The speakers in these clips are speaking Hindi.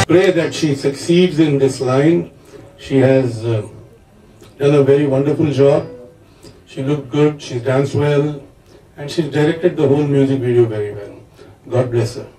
Pray that she succeeds in this line. She has done a very wonderful job. She looked good, she danced well, and she directed the whole music video very well. God bless her.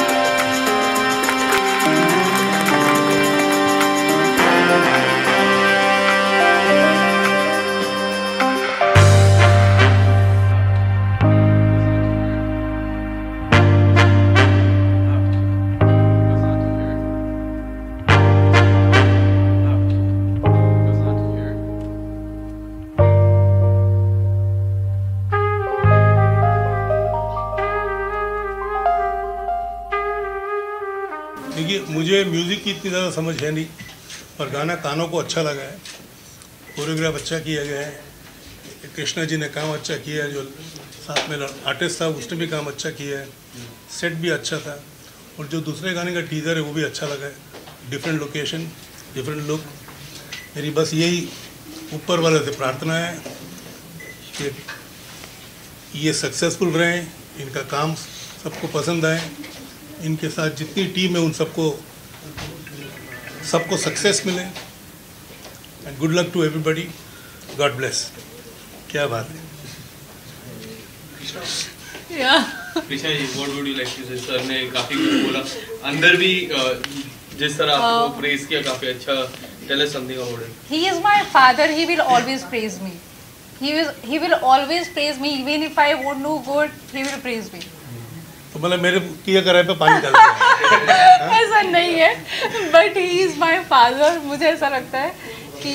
देखिए, मुझे म्यूज़िक की इतनी ज़्यादा समझ है नहीं, पर गाना कानों को अच्छा लगा है, कोरियोग्राफ अच्छा किया गया है, कृष्णा जी ने काम अच्छा किया है, जो साथ में आर्टिस्ट था उसने भी काम अच्छा किया है, सेट भी अच्छा था, और जो दूसरे गाने का टीज़र है वो भी अच्छा लगा है, डिफरेंट लोकेशन, डिफरेंट लुक। मेरी बस यही ऊपर वाले से प्रार्थना है कि ये सक्सेसफुल रहें, इनका काम सबको पसंद आए, इनके साथ जितनी टीम है उन सबको सक्सेस मिले, and good luck to everybody, god bless. क्या बात है। Prisha ji, what would you like to say? Sir ने काफी कुछ बोला, अंदर भी जिस तरह आपको प्रेज किया काफी अच्छा। Tell us something about it. He is my father. He will always praise me. He will always praise me, even if I won't do good. He will praise me. तो मतलब मेरे किया कराए पे पानी डालते हैं। ऐसा नहीं है, but he is my father. मुझे ऐसा लगता है कि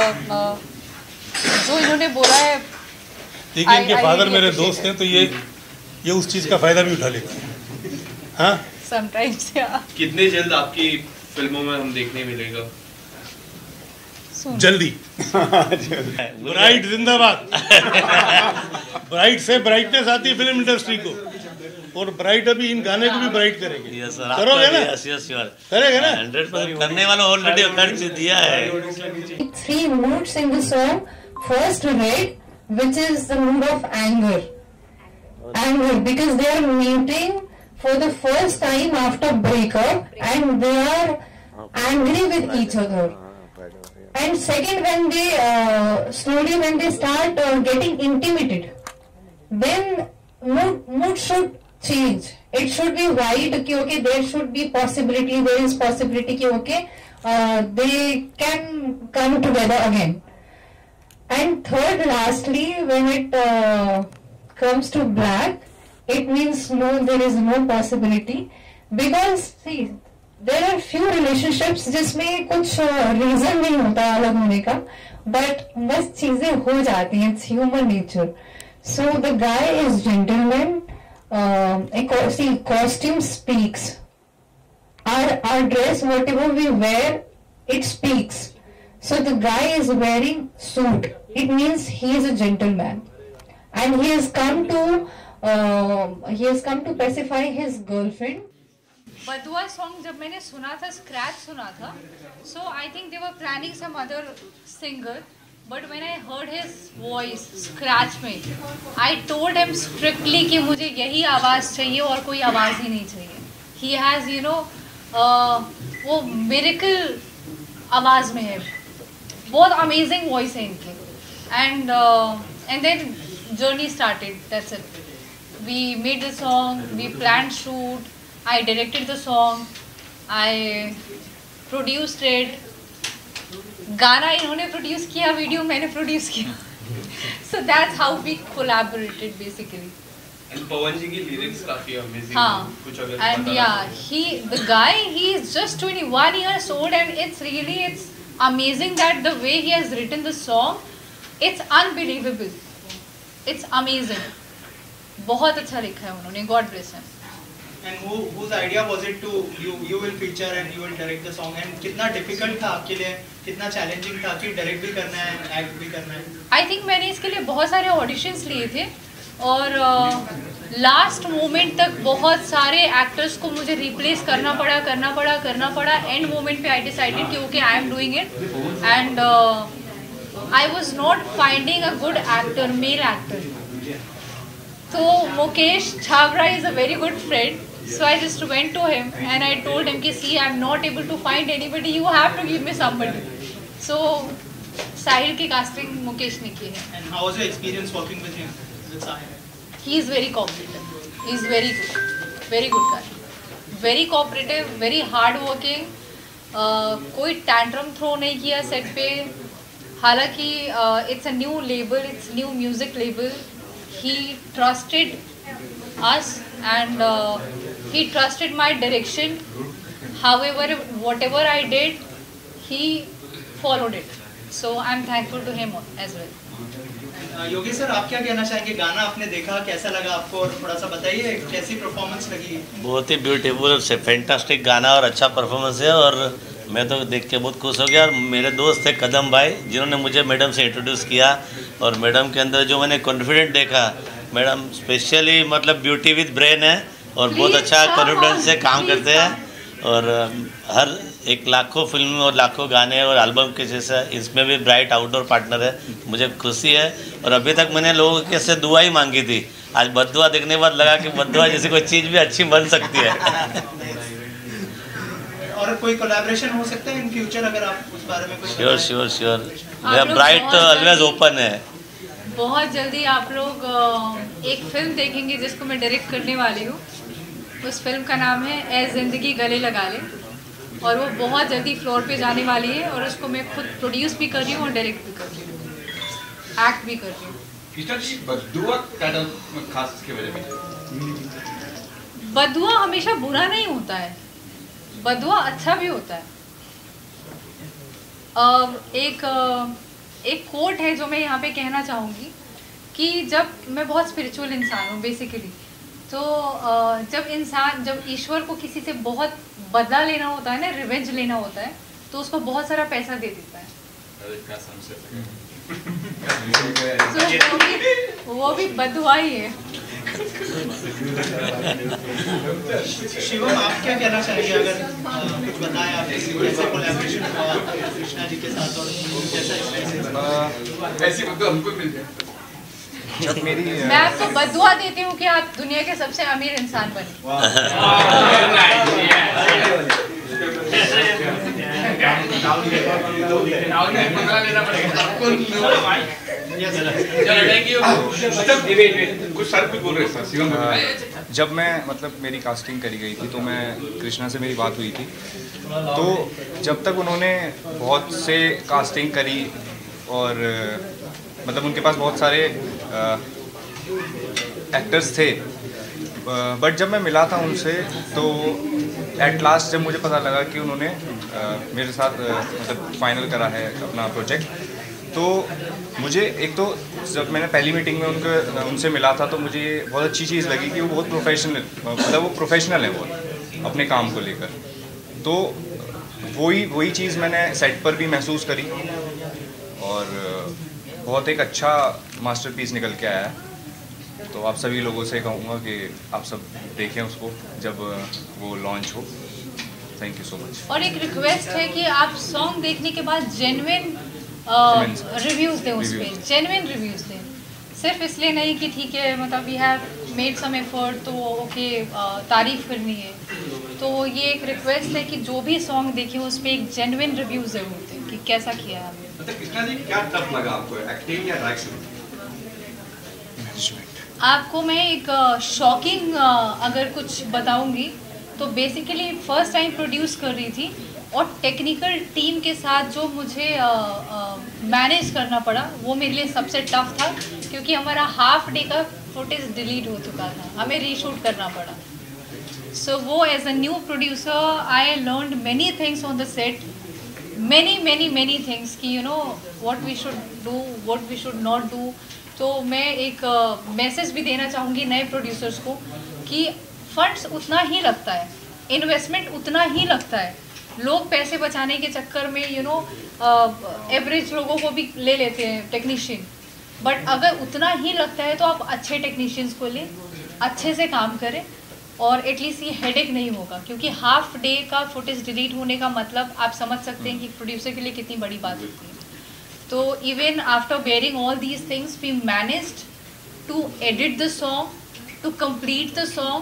जो इन्होंने बोला है, देखिए इनके फादर मेरे दोस्त हैं, तो ये उस चीज़ का फायदा भी उठा लेते हैं। हाँ, समटाइम्स। कितने जल्द आपकी फिल्मों में हम देखने मिलेगा? जल्दी। ब्राइट जिंदाबाद। ब्राइट से ब्राइटनेस आती है फिल्म इंडस्ट्री को, और ब्राइट अभी इन गाने को भी ब्राइट करेंगे। यस सर, करोगे ना? यस यस श्योर, करेंगे ना? 100% करने वाला ऑलरेडी कर दिया है। 3 moods in the song. First, red, which is the mood of anger. Anger, because they are meeting for the first time after breakup, and they are angry with each other. And second, when they slowly when they start getting intimated, then mood should change. It should be white. Okay, there should be possibility. There is possibility. Okay, they can come together again. And third, lastly, when it comes to black, it means no, there is no possibility, because see, there are few relationships जिसमें कुछ रीजन नहीं होता अलग होने का, बट बस चीजें हो जाती हैं. It's human nature. So the guy is gentleman. See, costume speaks. Our dress, whatever we wear, it speaks. So the guy is wearing suit. It means he is a gentleman, and he has come to pacify his girlfriend. Badua song जब मैंने सुना था, स्क्रैच सुना था, so I think they were planning some other singer, but when I heard his voice scratch में, आई टोल्ड हिम स्ट्रिक्टली कि मुझे यही आवाज़ चाहिए और कोई आवाज़ ही नहीं चाहिए. ही हैज़ यू नो वो मिरेकल आवाज़ में है, बहुत अमेजिंग वॉइस है इनकी. And then journey started. That's it. We made the song, we planned shoot, I directed the song, I produced it. गाना इन्होंने प्रोड्यूस किया, वीडियो मैंने प्रोड्यूस किया. So that's how we collaborated basically. And पवन जी की lyrics काफी amazing. हाँ. कुछ अगर And yeah, the guy, he is just 21 years old, and it's amazing that the way he has written the song, it's unbelievable. It's amazing. बहुत अच्छा लिखा है उन्होंने. God bless him. And whose idea was it to you will feature and you will direct the song, and कितना difficult था आपके लिए, कितना challenging था कि direct भी करना है, act भी करना है? I think मैंने इसके लिए बहुत सारे auditions लिए थे, और लास्ट मोमेंट तक बहुत सारे एक्टर्स को मुझे रिप्लेस करना पड़ा. एंड मोमेंट पे आई डिसाइडेड कि okay, I am doing it. And I was not finding a good actor, male actor. तो Mukesh Chhabra is a very good friend, So I just went to him and I told him कि see I'm not able to find anybody, you have to give me somebody. So Sahil की casting मुकेश ने की है. And how was your experience working with him, with Sahil? He is very cooperative. He is very good guy. Very cooperative, very hard working. कोई tantrum throw नहीं किया set पे. हालांकि it's a new label, it's new music label. He trusted us and he trusted my direction. However, whatever I did, he followed it. So I'm thankful to him as well. Yogesh sir, आप क्या कहना चाहेंगे? गाना आपने देखा, कैसा लगा आपको, और थोड़ा सा बताइए कैसी परफॉर्मेंस लगी? बहुत ही ब्यूटीफुल, फैंटास्टिक गाना और अच्छा परफॉर्मेंस है, और मैं तो देख के बहुत खुश हो गया। और मेरे दोस्त थे कदम भाई, जिन्होंने मुझे मैडम से इंट्रोड्यूस किया, और मैडम के अंदर जो मैंने कॉन्फिडेंट देखा, मैडम स्पेशली मतलब ब्यूटी विद ब्रेन है, और बहुत अच्छा कॉन्फिडेंस से काम करते हैं, और हर एक लाखों फिल्म और लाखों गाने और एल्बम के जैसा इसमें भी ब्राइट आउटडोर पार्टनर है। मुझे खुशी है, और अभी तक मैंने लोगों के से दुआ ही मांगी थी, आज बद्दुआ देखने के बाद लगा कि बद्दुआ जैसी कोई चीज़ भी अच्छी बन सकती है। और कोई कोलैबोरेशन हो सकता है इन फ्यूचर, अगर आप उस बारे में कुछ? श्योर मेरा ब्राइट तो ऑलवेज ओपन है। बहुत जल्दी आप लोग एक फिल्म देखेंगे जिसको मैं डायरेक्ट करने वाली हूँ। उस फिल्म का नाम है ए ज़िंदगी गले लगा ले, और वो बहुत जल्दी फ्लोर पे जाने वाली है, और उसको मैं खुद प्रोड्यूस भी कर रही हूँ और डायरेक्ट भी कर रही हूँ, एक्ट भी कर रही हूँ। कृष्णा जी, बद्दुआ टाइटल खास इसके वजह में? बद्दुआ हमेशा बुरा नहीं होता है, बद्दुआ अच्छा भी होता है। एक कोट है जो मैं यहाँ पे कहना चाहूँगी कि जब मैं बहुत स्पिरिचुअल इंसान हूँ बेसिकली, तो जब ईश्वर को किसी से बहुत बदला लेना होता है ना, रिवेंज लेना होता है, तो उसको बहुत सारा पैसा दे देता है। तो वो भी बद्दुआ ही है। शिवम, आप क्या कहना चाहेंगे, अगर कुछ बताएं आप, कैसे कोलैबोरेशन हुआ कृष्णा जी के साथ, और कैसा ऐसी बद्दुआ हमको मिल जाए? जब मेरी मैं आपको बद्दुआ देती हूँ कि आप दुनिया के सबसे अमीर इंसान बने। जब मैं मतलब मेरी कास्टिंग करी गई थी, तो मैं कृष्णा से मेरी बात हुई थी, तो जब तक उन्होंने बहुत से कास्टिंग करी, और मतलब उनके पास बहुत सारे एक्टर्स थे, बट जब मैं मिला था उनसे, तो एट लास्ट जब मुझे पता लगा कि उन्होंने मेरे साथ मतलब फाइनल करा है अपना प्रोजेक्ट, तो मुझे एक तो जब मैंने पहली मीटिंग में उनसे मिला था, तो मुझे बहुत अच्छी चीज़ लगी कि वो बहुत प्रोफेशनल है बहुत अपने काम को लेकर। तो वही चीज़ मैंने सेट पर भी महसूस करी, और बहुत एक अच्छा मास्टरपीस निकल के आया है। तो आप सभी लोगों से कहूँगा कि आप सब देखें उसको जब वो लॉन्च हो। Thank you so much. और एक रिक्वेस्ट है कि आप सॉन्ग देखने के बाद जेन्युइन रिव्यूज़ दें, उस पर जेन्युइन रिव्यूज़ दें, सिर्फ इसलिए नहीं कि ठीक है मतलब we have made some effort तो ओके तारीफ़ करनी है। तो ये एक रिक्वेस्ट है कि जो भी सॉन्ग देखें उस पर एक जेन्युइन रिव्यू ज़रूर दें कि कैसा किया है हमने। मतलब कृष्णा जी, क्या टफ लगा आपको, एक्टिंग या डायरेक्शन? आपको मैं एक शॉकिंग अगर कुछ बताऊंगी, तो बेसिकली फर्स्ट टाइम प्रोड्यूस कर रही थी, और टेक्निकल टीम के साथ जो मुझे मैनेज करना पड़ा वो मेरे लिए सबसे टफ था, क्योंकि हमारा हाफ डे का फुटेज डिलीट हो चुका था, हमें रीशूट करना पड़ा। सो वो as a new producer I learned many things on the set, many things कि you know what we should do, what we should not do. तो मैं एक मैसेज भी देना चाहूँगी नए प्रोड्यूसर्स को कि फंड्स उतना ही लगता है, इन्वेस्टमेंट उतना ही लगता है। लोग पैसे बचाने के चक्कर में यू नो एवरेज लोगों को भी ले लेते हैं टेक्नीशियन, बट अगर उतना ही लगता है तो आप अच्छे टेक्नीशियंस को लें, अच्छे से काम करें, और एटलीस्ट ये हेडेक नहीं होगा, क्योंकि हाफ डे का फुटेज डिलीट होने का मतलब आप समझ सकते हैं कि प्रोड्यूसर के लिए कितनी बड़ी बात होती है। तो even after bearing all these things, we managed to edit the song, to complete the song,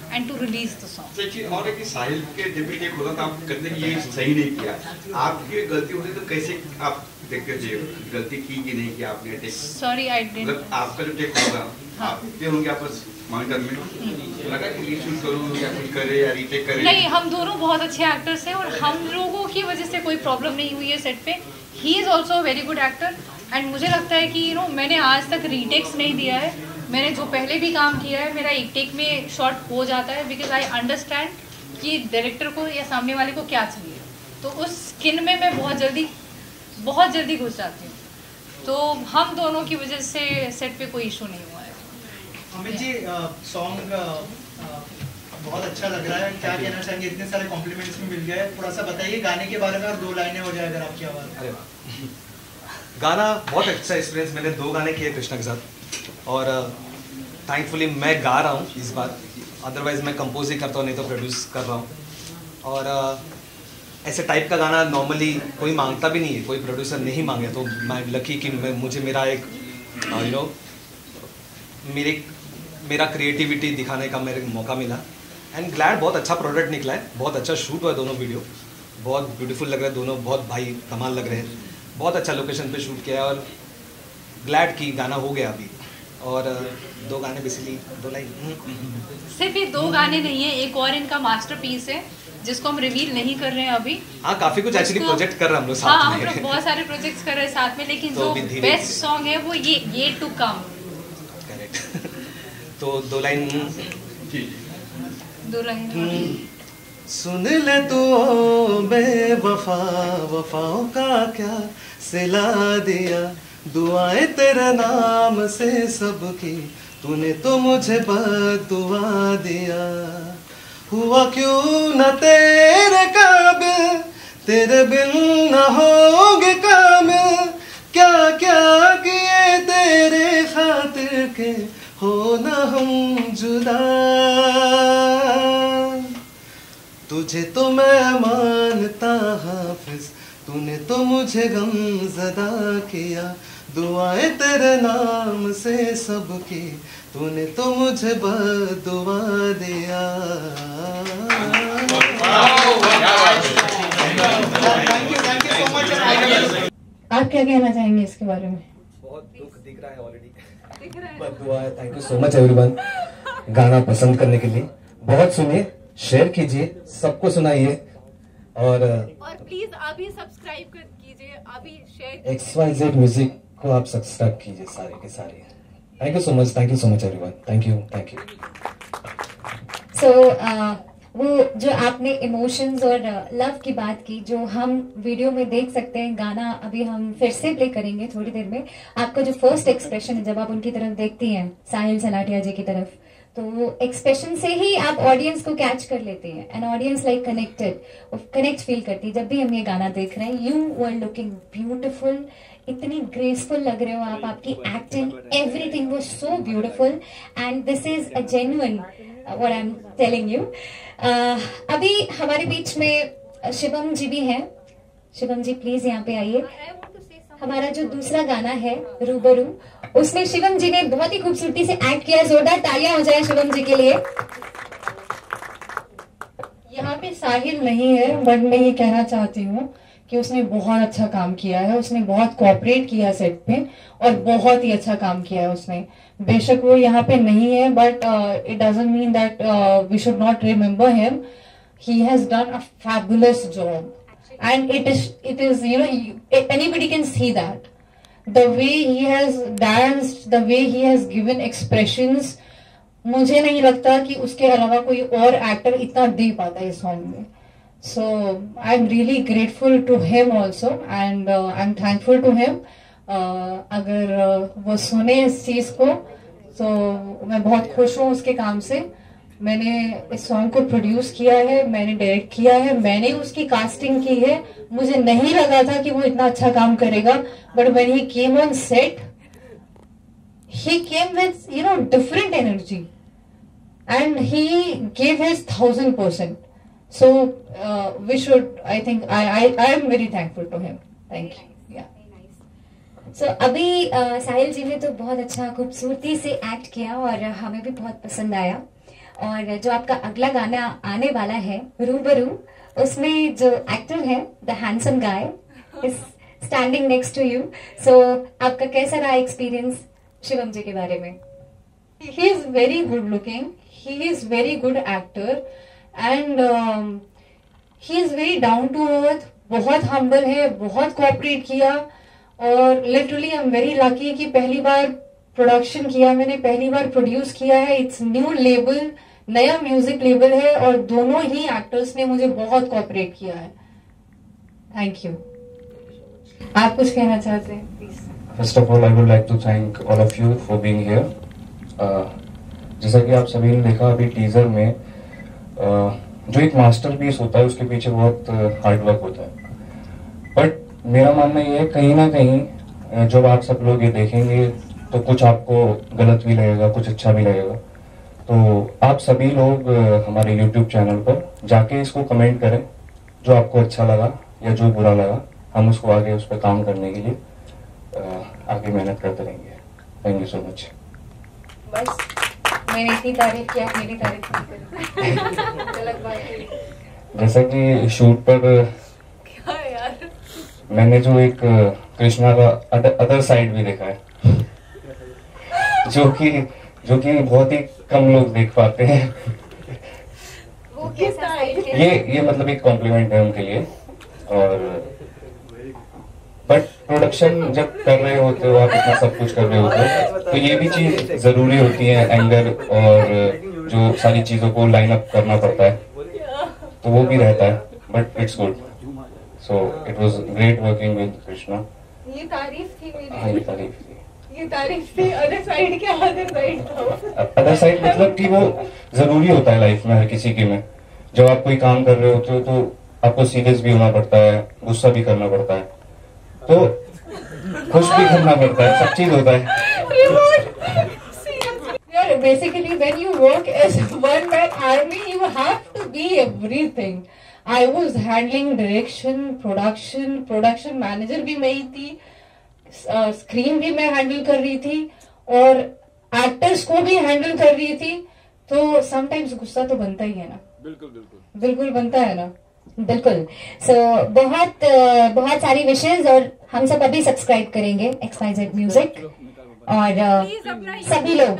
and to release the song. और एक साहिल के जब भी टेक होता था आप कहते हैं कि ये सही नहीं किया, आपकी गलती होती तो कैसे आप देखते थे गलती की कि नहीं कि आपने टेक? Sorry, I didn't. मतलब आपका जो टेक होगा आप ये होंगे आपस मॉनिटर में लगा कि ये शूट करूँ या कुछ करे या रीटेक करे? नहीं, हम दोनों बहुत अच्छे एक्टर्स हैं और हम लोगों की वजह से कोई प्रॉब्लम नहीं हुई है सेट पे. He is also a very good actor and मुझे लगता है कि मैंने आज तक रीटेक्स नहीं दिया है. मैंने जो पहले भी काम किया है मेरा एक टेक में शॉट हो जाता है बिकॉज आई अंडरस्टैंड कि डायरेक्टर को या सामने वाले को क्या चाहिए. तो उस स्किन में मैं बहुत जल्दी घुस जाती हूँ. तो हम दोनों की वजह से सेट पे कोई इशू नहीं हुआ है. अमित जी, सॉन्ग बहुत अच्छा लग रहा है, क्या कहना चाहेंगे? इतने सारे कॉम्प्लीमेंट्स भी मिल गए, थोड़ा सा बताइए गाने के बारे में और 2 लाइनें हो जाए अगर आपकी आवाज़. अरे वाह, गाना बहुत अच्छा एक्सपीरियंस. मैंने 2 गाने किए कृष्णा के साथ और थैंकफुली मैं गा रहा हूँ इस बार. अदरवाइज मैं कंपोज ही करता हूँ, नहीं तो प्रोड्यूस कर रहा हूँ. और ऐसे टाइप का गाना नॉर्मली कोई मांगता भी नहीं है, कोई प्रोड्यूसर नहीं मांगे. तो मैं लकी कि मुझे मेरा एक मेरा क्रिएटिविटी दिखाने का मेरे मौका मिला. एंड ग्लैड बहुत अच्छा प्रोडक्ट निकला है, बहुत अच्छा शूट हुआ है. दोनों वीडियो बहुत ब्यूटीफुल लग रहे हैं, दोनों बहुत भाई कमाल लग रहे हैं. बहुत अच्छा लोकेशन पे शूट किया है और ग्लैड की गाना हो गया अभी. और 2 गाने बेसिकली 2 लाइन. सिर्फ ये 2 गाने नहीं है, एक और इनका मास्टरपीस है जिसको हम रिवील नहीं कर रहे हैं अभी. हाँ, काफी कुछ एक्चुअली प्रोजेक्ट कर रहे हैं हम लोग साथ में. हाँ, हम लोग बहुत सारे प्रोजेक्ट्स कर रहे हैं साथ में, लेकिन जो बेस्ट सॉन्ग है वो ये टू कम. करेक्ट. तो 2 लाइन. सुन ले तू बेवफा, वफाओं का क्या सिला दिया, दुआएं तेरे नाम से सबकी, तूने तो मुझे बददुआ दिया. हुआ क्यों न तेरे काबिल, तेरे बिन न होगे कामिल, क्या क्या किए तेरे खातिर के हो न हम जुदा. तुझे तो मैं मानता हाफिज, तूने तो मुझे गमज़दा किया, दुआएं तेरे नाम से सबकी, तूने तो मुझे बददुआ दिया. आप क्या कहना चाहेंगे इसके बारे में? बहुत दुख दिख रहा है ऑलरेडी. बददुआ. Thank you so much everyone गाना पसंद करने के लिए. बहुत सुनिए, शेयर कीजिए, सबको सुनाइए और प्लीज अभी सब्सक्राइब कीजिए, अभी शेयर. XYZ म्यूजिक को आप सब्सक्राइब कीजिए सारे के सारे. Thank you so much everyone. Thank you. So वो जो आपने इमोशंस और लव की बात की, जो हम वीडियो में देख सकते हैं, गाना अभी हम फिर से प्ले करेंगे थोड़ी देर में. आपका जो फर्स्ट एक्सप्रेशन है जब आप उनकी तरफ देखती हैं, साहिल सलाटिया जी की तरफ, तो वो एक्सप्रेशन से ही आप ऑडियंस को कैच कर लेते हैं. And audience like connect feel करती है जब भी हम ये गाना देख रहे हैं. यू वर लुकिंग ब्यूटिफुल, इतनी ग्रेसफुल लग रहे हो आप. आपकी acting, everything was so beautiful and this is a genuine what I am telling you. अभी हमारे बीच में शिवम जी भी हैं. शिवम जी प्लीज यहाँ पे आइए. हमारा जो दूसरा गाना है रूबरू, उसमें शिवम जी ने बहुत ही खूबसूरती से एक्ट किया. जोरदार तालियां हो जाए शिवम जी के लिए. यहाँ पे साहिल नहीं है, बट मैं ये कहना चाहती हूँ कि उसने बहुत अच्छा काम किया है. उसने बहुत कोऑपरेट किया सेट पे और बहुत ही अच्छा काम किया है उसने. बेशक वो यहाँ पे नहीं है, but it doesn't mean that we should not remember him. He has done a fabulous job and it is anybody can see that the way he has danced, the way he has given expressions. मुझे नहीं लगता कि उसके अलावा कोई और एक्टर इतना दे पाता है इस सॉन्ग में. so I'm really grateful to him also and I'm thankful to him. अगर वो सुने इस चीज को तो मैं बहुत खुश हूँ उसके काम से. मैंने इस सॉन्ग को प्रोड्यूस किया है, मैंने डायरेक्ट किया है, मैंने उसकी कास्टिंग की है. मुझे नहीं लगा था कि वो इतना अच्छा काम करेगा, but when he came on set, he came with different energy and he gave his 1000%. So we should, I think I am very thankful to him. Thank you. So अभी साहिल जी ने तो बहुत अच्छा खूबसूरती से एक्ट किया और हमें भी बहुत पसंद आया. और जो आपका अगला गाना आने वाला है रूबरू, उसमें जो एक्टर है the handsome guy is standing next to you. So आपका कैसा रहा एक्सपीरियंस शिवम जी के बारे में? He is very good looking, he is very good actor and he is very down to earth, बहुत हम्बल है, बहुत कोऑपरेट किया। और literally I am very lucky कि पहली बार प्रोडक्शन किया मैंने, पहली बार प्रोड्यूस किया है। इट्स न्यू लेबल, नया म्यूजिक लेबल है और दोनों ही एक्टर्स ने मुझे बहुत कोऑपरेट किया है। Thank you. आप कुछ कहना चाहते हैं please? First of all I would like to thank all of you for being here. जैसा कि आप सभी ने देखा अभी टीजर में, जो एक मास्टरपीस होता है उसके पीछे बहुत हार्ड वर्क होता है। बट मेरा मानना ये है कहीं ना कहीं जब आप सब लोग ये देखेंगे तो कुछ आपको गलत भी लगेगा, कुछ अच्छा भी लगेगा। तो आप सभी लोग हमारे YouTube चैनल पर जाके इसको कमेंट करें, जो आपको अच्छा लगा या जो बुरा लगा, हम उसको आगे उस पर काम करने के लिए आगे मेहनत करते रहेंगे। Thank you so much. बस मैंने इतनी तारीफ की, आप मेरी तारीफ गलत बात है। जैसा कि शूट पर क्या यार, मैंने जो एक कृष्णा का अदर साइड भी देखा है जो कि बहुत ही कम लोग देख पाते हैं। वो कैसा है? ये मतलब एक कॉम्प्लीमेंट है उनके लिए। और बट प्रोडक्शन जब कर रहे होते हो, आप इतना सब कुछ कर रहे होते हो, तो ये भी चीज जरूरी होती है, एंगर और जो सारी चीजों को लाइन अप करना पड़ता है, तो वो भी रहता है। But it's good. So it was great working with Krishna. ये तारीफ थी मेरी। हाँ, ये तारीफ थी। ये तारीफ थी। अदर साइड क्या अदर साइड था? अदर साइड मतलब कि वो जरूरी होता है लाइफ में हर किसी की में। जब आप कोई काम कर रहे होते हो तो आपको सीरियस भी होना पड़ता है, गुस्सा भी करना पड़ता है, तो खुश भी करना पड़ता है, सब चीज होता है। Basically, when you work as a one-man army, you have to be everything. I was handling direction, production manager भी मैं ही थी, स्क्रीन भी मैं हैंडल कर रही थी और एक्टर्स को भी हैंडल कर रही थी। तो समटाइम्स गुस्सा तो बनता ही है ना। बिल्कुल बनता है ना। बिल्कुल। सो बहुत सारी विशेष और हम सब अभी सब्सक्राइब करेंगे XYZ म्यूजिक और सभी लोग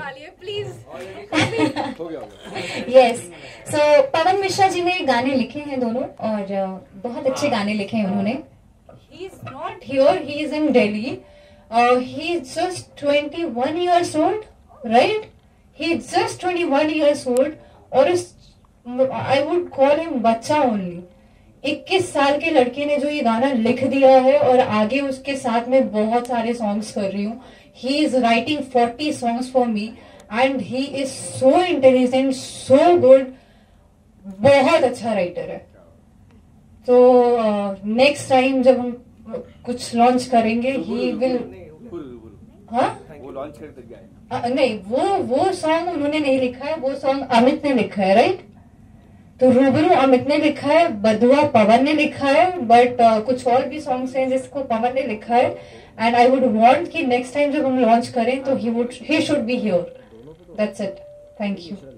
यस। सो पवन मिश्रा जी ने गाने लिखे हैं दोनों और बहुत अच्छे गाने लिखे हैं उन्होंने। He is not here, he is in Delhi. He is just 21 years old, right? He is just 21 years old और I would call him बच्चा only। 21 साल के लड़के ने जो ये गाना लिख दिया है और आगे उसके साथ में बहुत सारे सॉन्ग्स कर रही हूँ। He is writing 40 songs for me and he is so intelligent, so good, बहुत अच्छा राइटर है। तो नेक्स्ट टाइम जब हम कुछ लॉन्च करेंगे ही विल, हाँ वो लॉन्च कर देगा। नहीं, वो सॉन्ग उन्होंने नहीं लिखा है, वो सॉन्ग अमित ने लिखा है, राइट? तो रूबरू अमित ने लिखा है, बदुआ पवन ने लिखा है, बट कुछ और भी सॉन्ग्स हैं जिसको पवन ने लिखा है। एंड आई वुड वांट कि नेक्स्ट टाइम जब हम लॉन्च करें तो he should be here. That's it. Thank you.